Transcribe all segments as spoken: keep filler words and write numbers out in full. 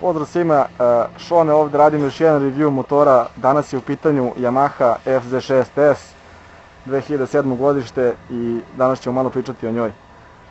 Pozdrav svima, Šone ovdje, radim još jedan review motora. Danas je u pitanju Yamaha F Z šest S dve hiljade sedmo godište i danas ćemo malo pričati o njoj.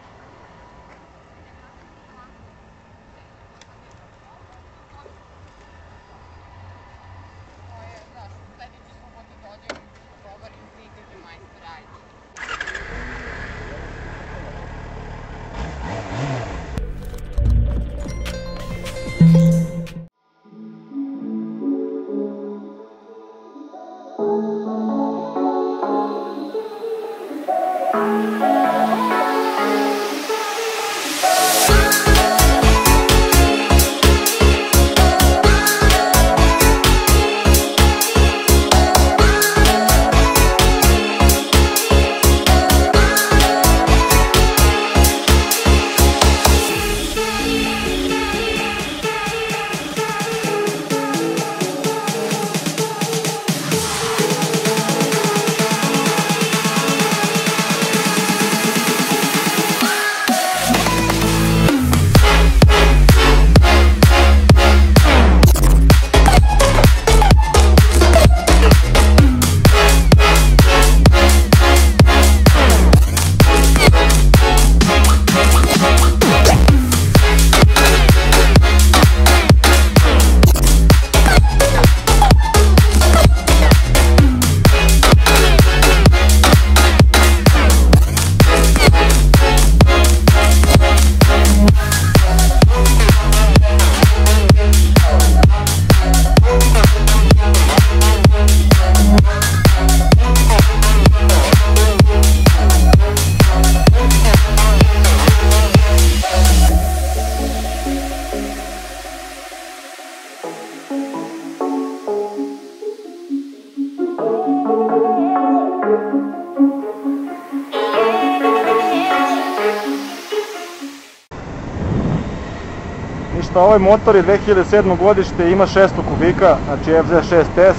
Ovaj motor je dve hiljade sedmo godište, ima šesto kubika, znači F Z šest S,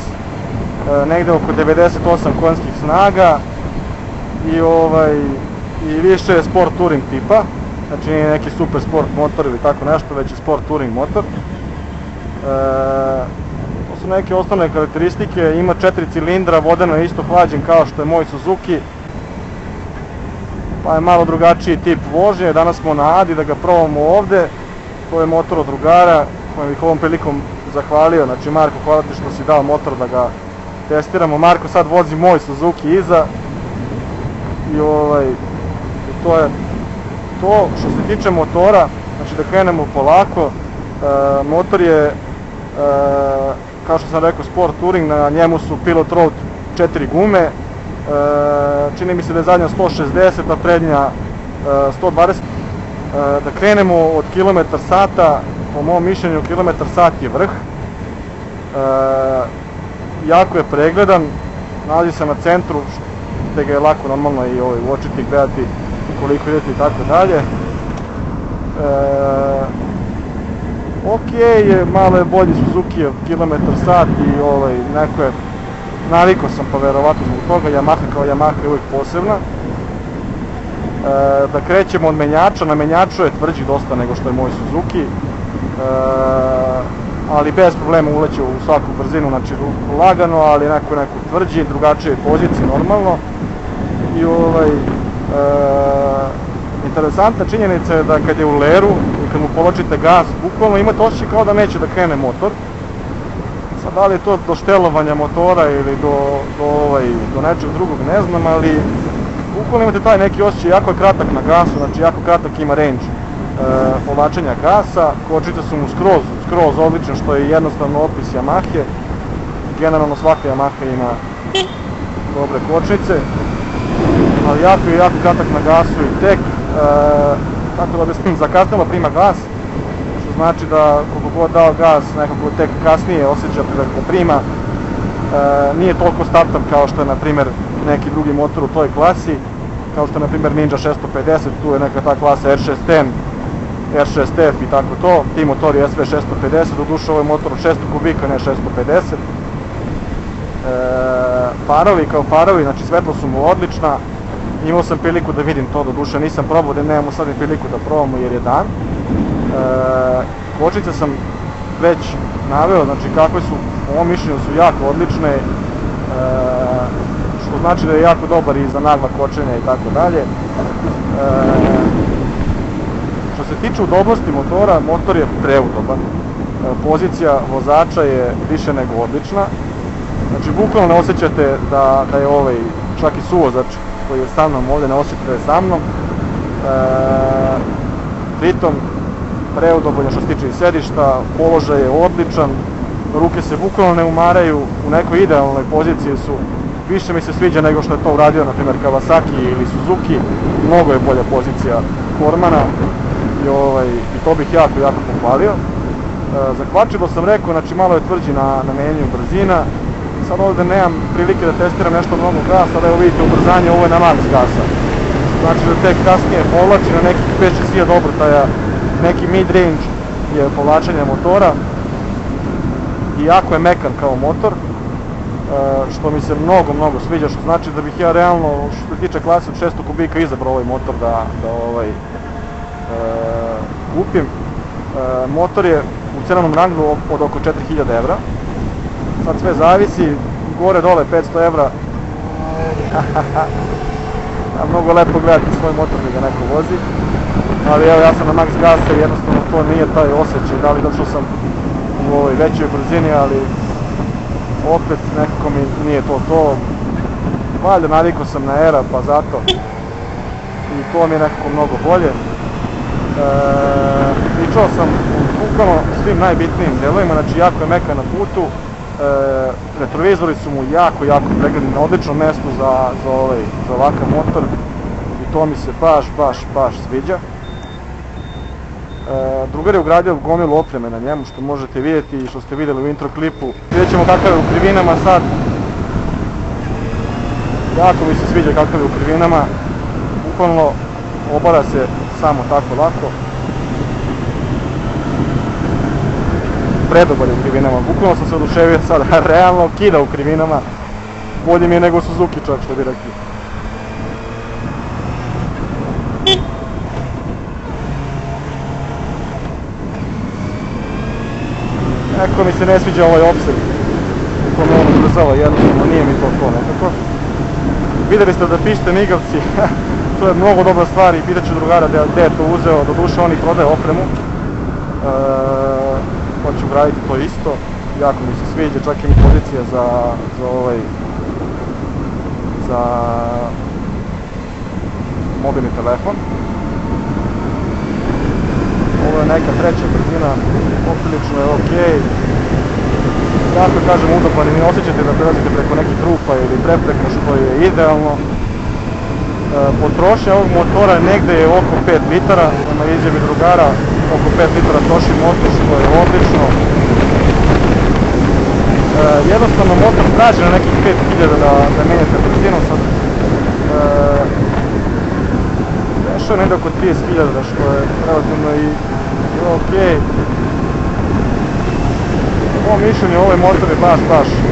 negde oko devedeset osam konjskih snaga i, ovaj, i više je sport touring tipa, znači nije neki super sport motor ili tako nešto, već je sport touring motor. E, to su neke osnovne karakteristike, ima četiri cilindra, vodeno je isto hlađen kao što je moj Suzuki, pa je malo drugačiji tip vožnje. Danas smo na Adi da ga probamo ovde. To je motor od drugara, kojem bih ovom prilikom zahvalio. Znači, Marko, hvala ti što si dao motor da ga testiramo. Marko sad vozi moj Suzuki iza. I ovaj, to je to. Što se tiče motora, znači da krenemo polako. E, motor je, e, kao što sam rekao, sport touring, na njemu su Pilot Road četiri gume. E, čini mi se da je zadnja sto šezdeset, a prednja e, sto dvadeset. Da krenemo od kilometar sata, po mom mišljenju kilometar sat je vrh. E, jako je pregledan, nalazi se na centru, te ga je lako normalno i ovaj, uočiti, gledati koliko idete i tako dalje. E, ok je, malo je bolji Suzuki od kilometar sat i ovaj, neko je, navikao sam pa verovatno zbog toga, Yamaha kao Yamaha je uvijek posebna. Da krećemo od menjača, na menjaču je tvrđi dosta nego što je moj Suzuki, ali bez problema uleće u svaku brzinu, znači lagano, ali neko neko tvrđi, drugačije pozicije normalno. I ovaj, interesantna činjenica je da kad je u leru i kad mu poločite gas, bukvalno imate osjećaj kao da neće da krene motor. Sad, da li je to do štelovanja motora ili do, do, ovaj, do nečeg drugog, ne znam, ali ukoliko imate taj neki osjećaj, jako je kratak na gasu, znači jako kratak ima range e, povlačenja gasa, kočice su mu skroz, skroz odlične, što je jednostavno opis Yamahe. Generalno svaka Yamaha ima dobre kočnice, ali jako je jako kratak na gasu i tek, e, tako da objasnim, zakasnilo prima gas, što znači da koliko god dao gas, nekako tek kasnije osjećate da prima. E, nije toliko startup kao što je, na primjer, neki drugi motor u toj klasi, kao što je, na primjer, Ninja šesto pedeset, tu je neka ta klasa R šest M, R šest F i tako to, ti motori S V šesto pedeset, doduše ovo je motor od šesto kubika, ne šesto pedeset. E, farovi kao farovi, znači svetlo su mu odlična, imao sam priliku da vidim to, doduše nisam probao, da nemamo sad ni priliku da probamo jer je dan. E, kočnice sam već naveo, znači kakve su, po mom mišljenju su jako odlične, e, što znači da je jako dobar i za nagla kočenja i tako dalje. Što se tiče udobnosti motora, motor je preudoban, e, pozicija vozača je više nego odlična, znači bukvalno ne osjećate da, da je ovaj, čak i suvozač koji je sa mnom ovdje ne osjećate da je sa mnom. E, pritom preudoban što se tiče i sedišta, položaj je odličan, ruke se bukvalno ne umaraju, u nekoj idealnoj poziciji su, više mi se sviđa nego što je to uradio na primjer Kawasaki ili Suzuki, mnogo je bolja pozicija Cormana i, ovaj, i to bih jako, jako pohvalio. E, za kvačivo sam rekao, znači malo je tvrđi na, na menju brzina, sad ovdje nemam prilike da testiram nešto mnogo gasa, da evo vidite ubrzanje, ovo je na max gasa. Znači da tek kasnije povlači na nekih pet šest hiljada obrtaja, neki mid-range je povlačenje motora i jako je mekan kao motor, što mi se mnogo, mnogo sviđa, što znači da bih ja realno, što se tiče klase od šesto kubika, izabrao ovaj motor da, da ovaj, e, kupim. E, motor je u cenovnom rangu od oko četiri hiljade evra, sad sve zavisi, gore dole petsto evra, mnogo lepo gledati svoj motor da ga neko vozi, ali evo ja sam na max gas jer jednostavno to nije taj osjećaj, da li zato što sam u ovoj većoj brzini, ali opet nekako mi nije to to, valjda navikao sam na era pa zato i to mi je nekako mnogo bolje. E, pričao sam bukvalno svim najbitnijim delovima, znači jako je mekan na putu, e, retrovizori su mu jako, jako pregledni, na odličnom mjestu za, za, ovaj, za ovakav motor i to mi se baš, baš, baš sviđa. E, drugar je ugradio gomilu opreme na njemu, što možete vidjeti i što ste vidjeli u intro klipu. Vidjet ćemo kakav je u krivinama sad. Jako mi se sviđa kakav je u krivinama. Bukvalno obara se samo tako lako. Predobar je u krivinama. Bukvalno sam se oduševio sad. Realno kida u krivinama. Bolje mi je nego Suzuki čak, što bi rekli. Nekako mi se ne sviđa ovaj opseg u kome on ubrzava, jednostavno nije mi to to nekako. Vidjeli ste da pišete migavci, to je mnogo dobra stvar i pitat ću drugara gdje je to uzeo, doduše on i prodaje opremu. E, hoću graditi to isto, jako mi se sviđa, čak i mi pozicija za, za ovaj, za mobilni telefon. Ovo je neka treća brzina, poprilično je ok. Jako kažem udoban i ne osjećate da prelazite preko nekih rupa ili prepreka, što je idealno. E, potrošnja ovog motora negde je oko pet litara, na izjavi drugara oko pet litara troši motor, što je odlično. E, jednostavno motor traži na nekih pet hiljada da, da menjate brzinu, sad e, prešao negde oko trideset hiljada, što je relativno i ok. Po mom mišljenju ovaj motor je baš, baš e,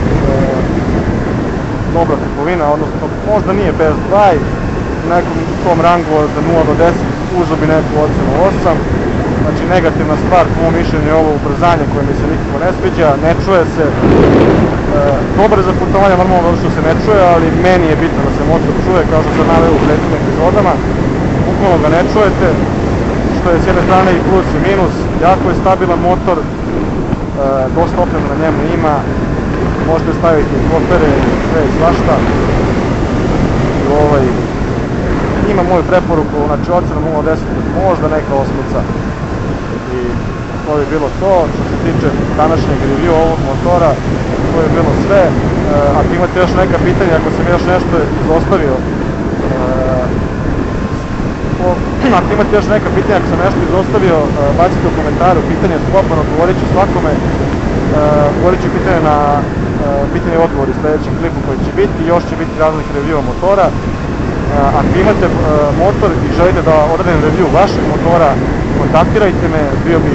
dobra kupovina, odnosno možda nije best buy, u nekom tom rangu od nula do deset uzeo bi neku ocenu osam. Znači negativna stvar po mom mišljenju je ovo ubrzanje koje mi se nikako ne sviđa, ne čuje se. E, dobar je za putovanje, normalno zato što se ne čuje, ali meni je bitno da se motor čuje, kao što sam naveo u prethodnim epizodama. Bukvalno ga ne čujete, što je s jedne strane i plus i minus, jako je stabilan motor, e, dosta opreme na njemu ima, možete staviti i kopere, sve i svašta. I ovaj, ima moju preporuku, znači ocena nula do deset, možda neka osmica. I to je bilo to, što se tiče današnjeg review ovog motora, to je bilo sve. E, ako imate još neka pitanja, ako sam još nešto izostavio, e, ako imate još neka pitanja, ako sam nešto izostavio, bacite u komentaru, pitanje je slobodno, odgovorit ću svakome, odgovorit ću pitanje na pitanje i odgovor u sljedećem klipu koji će biti, još će biti raznih review motora. Ako imate motor i želite da odradim review vašeg motora, kontaktirajte me, bio bih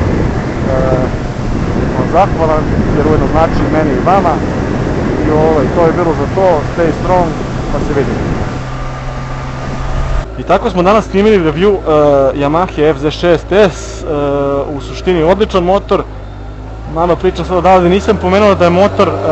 zahvalan, jer ujedno znači meni i vama. I ovaj, to je bilo za to, stay strong, pa se vidimo. I tako smo danas snimili review uh, Yamaha F Z šest S, uh, u suštini odličan motor, malo pričam sad odavde, nisam pomenuo da je motor e,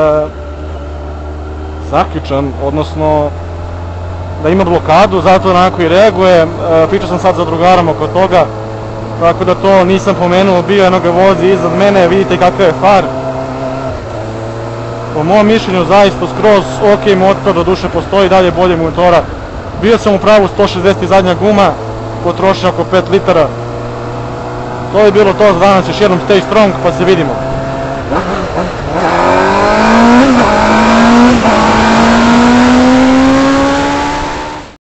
zaključan, odnosno da ima blokadu, zato onako i reaguje. E, pričao sam sad za drugarom oko toga, tako da to nisam pomenuo, bio jedno ga vozi iznad mene, vidite kakav je far. Po mom mišljenju zaista skroz ok motor, do duše postoji dalje bolje motora. Bio sam u pravu, sto šezdeset zadnja guma, potrošnja oko pet litara. To je bilo to za danas, još jednom stay strong, pa se vidimo.